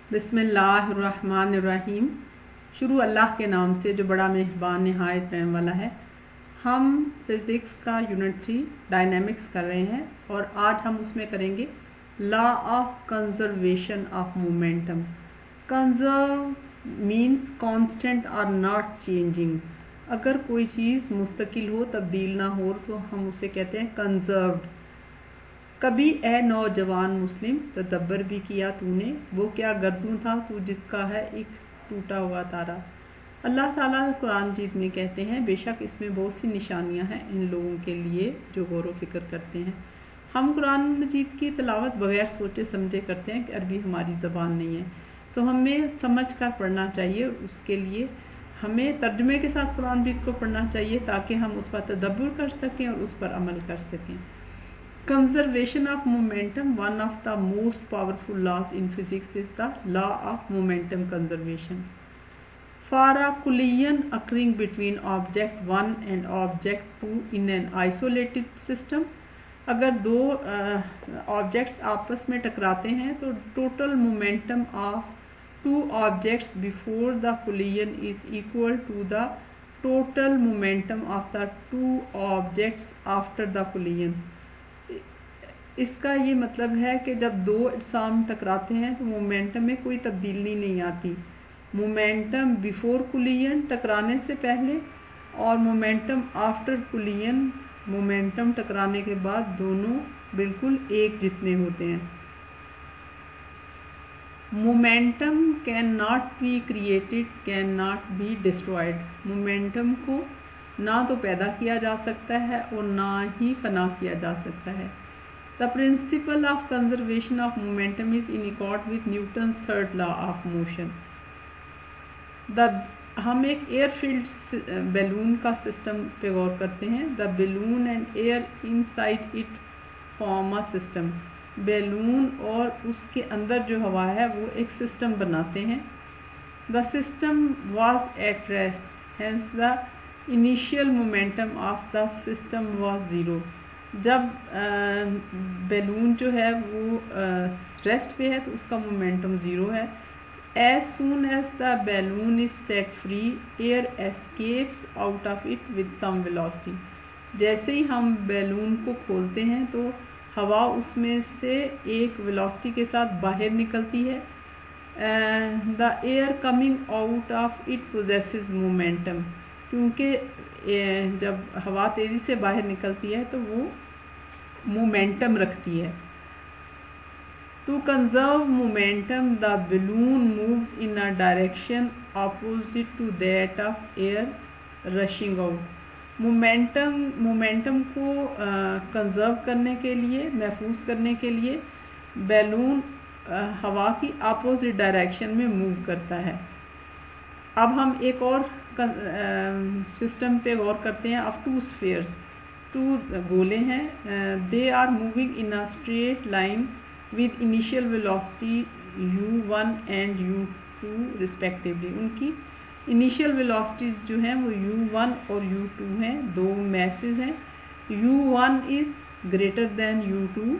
बिस्मिल्लाहिर्रहमानिर्रहीम। शुरू अल्लाह के नाम से जो बड़ा मेहरबान नहायत रहने वाला है। हम फिज़िक्स का यूनिट 3 डायनेमिक्स कर रहे हैं और आज हम उसमें करेंगे law of conservation of momentum. Conserve means constant और नॉट चेंजिंग। अगर कोई चीज़ मुस्तकिल हो, तब्दील ना हो, तो हम उसे कहते हैं कंजर्व्ड। कभी ए नौजवान मुस्लिम तदब्बर भी किया तूने, वो क्या गर्दू था तू जिसका है एक टूटा हुआ तारा। अल्लाह ताला कुरान मजीद में कहते हैं, बेशक इसमें बहुत सी निशानियां हैं इन लोगों के लिए जो गौर व फिक्र करते हैं। हम कुरान मजीद की तिलावत बगैर सोचे समझे करते हैं कि अरबी हमारी ज़बान नहीं है, तो हमें समझ कर पढ़ना चाहिए। उसके लिए हमें तर्जुमे के साथ कुरान मजीद को पढ़ना चाहिए ताकि हम उस पर तदब्बर कर सकें और उस पर अमल कर सकें। Conservation of momentum, one of the most powerful laws in physics is the law of momentum conservation. For a collision occurring between object 1 and object 2 in an isolated system, अगर दो ऑब्जेक्ट्स आपस में टकराते हैं तो total momentum of two objects before the collision is equal to the total momentum of the two objects after the collision. इसका ये मतलब है कि जब दो अजसाम टकराते हैं तो मोमेंटम में कोई तब्दीली नहीं आती। मोमेंटम बिफोर कुलियन टकराने से पहले और मोमेंटम आफ्टर कुलियन मोमेंटम टकराने के बाद दोनों बिल्कुल एक जितने होते हैं। Momentum can not be created, can not be destroyed. Momentum को ना तो पैदा किया जा सकता है और ना ही फना किया जा सकता है। The principle of conservation of momentum is in accord with Newton's third law of motion. हम एक एयर फील्ड बैलून का सिस्टम पे गौर करते हैं। The balloon and air inside it form a system. Balloon और उसके अंदर जो हवा है वो एक सिस्टम बनाते हैं। The system was at rest, hence the initial momentum of the system was zero. जब बैलून जो है वो रेस्ट पे है तो उसका मोमेंटम ज़ीरो है। As soon as the balloon is set free, air escapes out of it with some velocity. जैसे ही हम बैलून को खोलते हैं तो हवा उसमें से एक वेलोसिटी के साथ बाहर निकलती है। The air coming out of it possesses momentum, क्योंकि जब हवा तेज़ी से बाहर निकलती है तो वो मोमेंटम रखती है। To conserve momentum the balloon moves in a direction opposite to that of air rushing out. Momentum को कंजर्व करने के लिए, महफूज करने के लिए बैलून हवा की अपोजिट डायरेक्शन में मूव करता है। अब हम एक और सिस्टम पे गौर करते हैं। ऑफ टू स्फीयर्स, टू गोले हैं। They are moving in a straight line with initial velocity u1 and u2 respectively. उनकी इनिशियल वेलोसिटीज जो हैं वो u1 और u2 हैं। दो मैसेज हैं। u1 is greater than u2।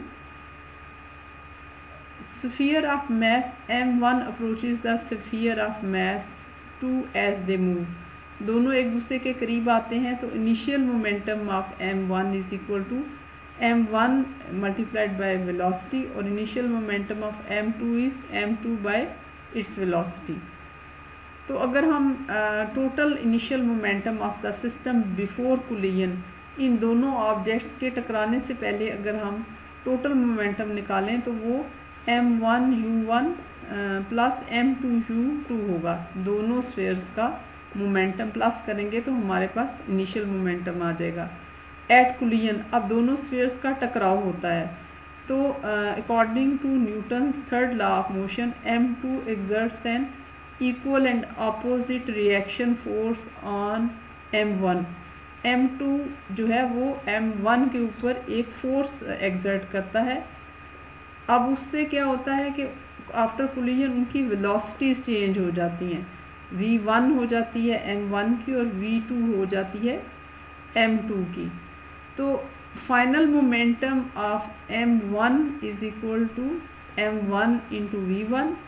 Sphere of mass m1 approaches the sphere of mass 2 as they move. दोनों एक दूसरे के करीब आते हैं तो initial momentum of m1 is equal to m1 multiplied by velocity और initial momentum of m2 is m2 by its velocity. तो अगर हम total initial momentum of the system before collision, इन दोनों ऑब्जेक्ट्स के टकराने से पहले अगर हम टोटल मोमेंटम निकालें तो वो m1 u1 plus m2 u2 होगा। दोनों स्फीयर्स का मोमेंटम प्लस करेंगे तो हमारे पास इनिशियल मोमेंटम आ जाएगा। एट कुलियन अब दोनों स्फीयर्स का टकराव होता है तो according to Newton's third law of motion m2 exerts an equal and opposite reaction force on m1। m2 जो है वो m1 के ऊपर एक फोर्स एक्सर्ट करता है। अब उससे क्या होता है कि आफ्टर कुलियन उनकी वेलोसिटीज चेंज हो जाती हैं। v1 हो जाती है m1 की और v2 हो जाती है m2 की। तो final momentum of m1 is equal to m1 into v1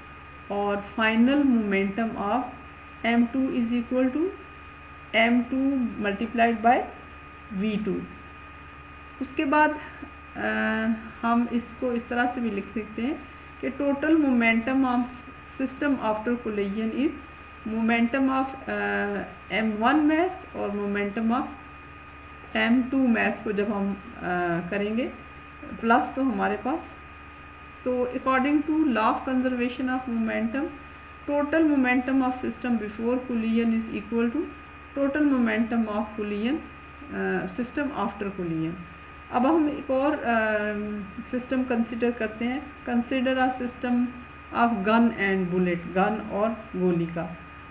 और final momentum of m2 is equal to m2 multiplied by v2। उसके बाद हम इसको इस तरह से भी लिख सकते हैं कि total momentum of system after collision is momentum of m1 mass और मोमेंटम ऑफ m2 मैस को जब हम करेंगे प्लस तो हमारे पास, तो according to law of conservation of momentum total momentum of system before collision is equal to total momentum of collision system after collision. अब हम एक और सिस्टम कंसिडर करते हैं। Consider a system of gun and bullet, gun और गोली का।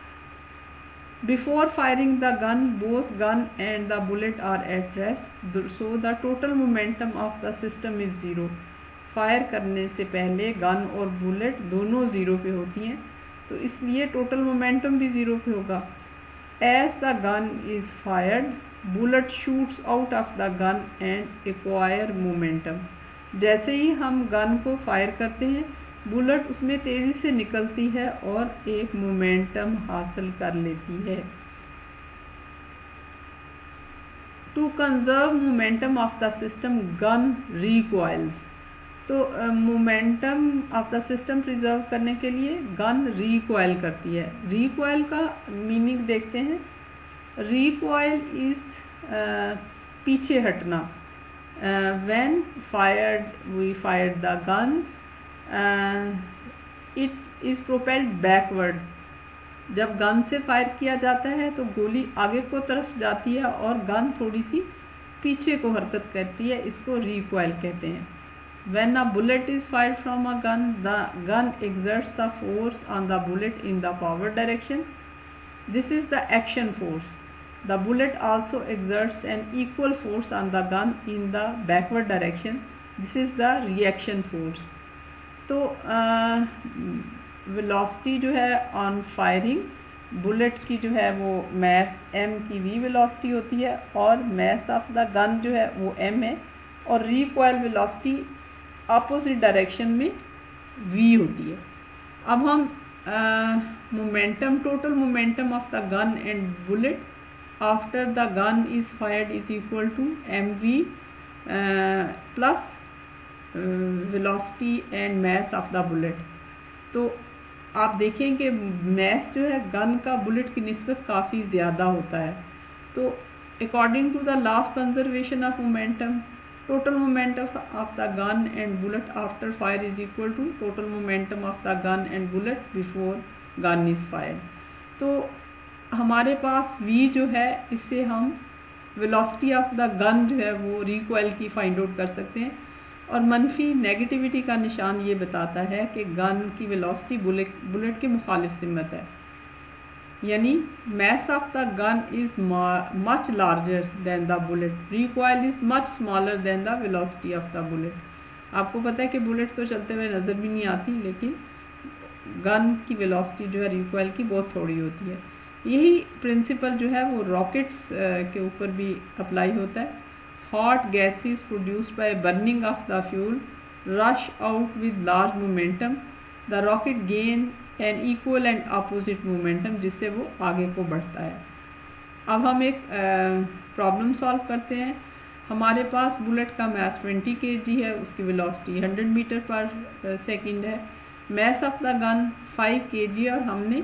Before firing the gun both gun and the bullet are at rest, so the total momentum of the system is zero. Fire करने से पहले gun और bullet दोनों zero पे होती हैं, तो इसलिए टोटल मोमेंटम भी ज़ीरो पे होगा। As the gun is fired bullet shoots out of the gun and acquire momentum. जैसे ही हम गन को फायर करते हैं बुलेट उसमें तेज़ी से निकलती है और एक मोमेंटम हासिल कर लेती है। To conserve momentum of the system gun recoils, तो momentum of the system preserve करने के लिए गन रिकॉइल करती है। रिकॉइल का मीनिंग देखते हैं। रिकॉइल इज पीछे हटना। When fired we fired the guns it is propelled backward. जब गन से फायर किया जाता है तो गोली आगे को तरफ जाती है और गन थोड़ी सी पीछे को हरकत करती है, इसको रिकॉइल कहते हैं। When a bullet is fired from a gun, the gun exerts a force on the bullet in the forward direction. This is the action force. The bullet also exerts an equal force on the gun in the backward direction. This is the reaction force. तो velocity जो है on firing bullet की जो है वो mass m की v velocity होती है और मैस ऑफ द गन जो है वो m है, और रिकॉइल वेलोसिटी अपोजिट डायरेक्शन में v होती है। अब हम momentum total momentum of the gun and bullet after the gun is fired is equal to mv plus velocity and mass of the bullet. तो आप देखें कि मैस जो है गन का बुलेट की निस्बत काफ़ी ज़्यादा होता है। तो according to the law of conservation of momentum total momentum of the gun and bullet after fire is equal to total momentum of the gun and bullet before gun is fired. तो हमारे पास v जो है इससे हम velocity of the gun जो है वो recoil की फाइंड आउट कर सकते हैं, और मनफी नेगेटिविटी का निशान ये बताता है कि गन की वेलोसिटी बुलेट के मुखालिफ सिमत है, यानी mass of the gun is much larger than the bullet, recoil is much smaller than the velocity of the bullet. आपको पता है कि बुलेट तो चलते हुए नज़र भी नहीं आती, लेकिन गन की वेलोसिटी जो है रिकॉइल की बहुत थोड़ी होती है। यही प्रिंसिपल जो है वो रॉकेट्स के ऊपर भी अप्लाई होता है। Hot gases produced by burning of the fuel rush out with large momentum, the rocket gain an equal and opposite momentum, जिससे वो आगे को बढ़ता है। अब हम एक प्रॉब्लम सॉल्व करते हैं। हमारे पास बुलेट का मैस 20 kg है, उसकी वेलोसिटी 100 मीटर पर सेकंड है। Mass of the gun 5 kg और हमने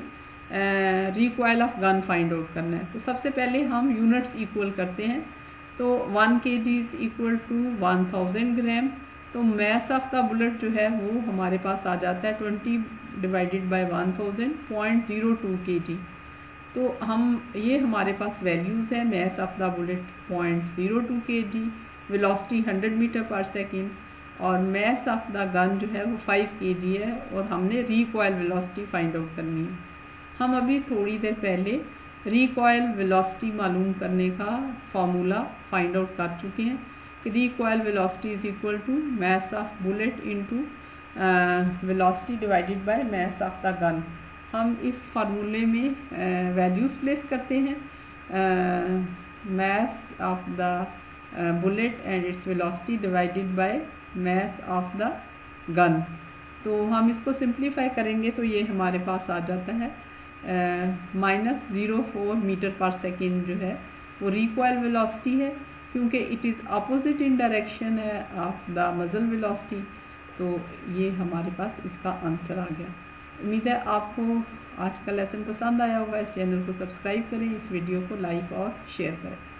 recoil of gun find out करना है। तो सबसे पहले हम यूनिट्स इक्वल करते हैं। तो 1 kg is equal to 1000 gram. तो मैस ऑफ द बुलेट जो है वो हमारे पास आ जाता है 20 डिवाइडेड बाय 1000 0.02 kg। तो हम ये हमारे पास वैल्यूज़ है। Mass of the bullet 0.02 kg, velocity 100 metre पर सेकेंड, और मैस ऑफ द गन जो है वो 5 kg है, और हमने रिकॉइल वेलोसिटी फाइंड आउट करनी है। हम अभी थोड़ी देर पहले रिकॉइल वेलोसिटी मालूम करने का फार्मूला फाइंड आउट कर चुके हैं कि recoil velocity is equal to mass of bullet into velocity divided by mass of the gun. हम इस फार्मूले में वैल्यूज़ प्लेस करते हैं। Mass of the bullet and its velocity divided by mass of the gun. तो हम इसको simplify करेंगे तो ये हमारे पास आ जाता है -0.04 मीटर पर सेकेंड जो है वो रिकॉइल वेलोसिटी है, क्योंकि it is opposite in direction of the muzzle velocity. तो ये हमारे पास इसका आंसर आ गया। उम्मीद है आपको आज का लेसन पसंद आया होगा। इस चैनल को सब्सक्राइब करें, इस वीडियो को लाइक और शेयर करें।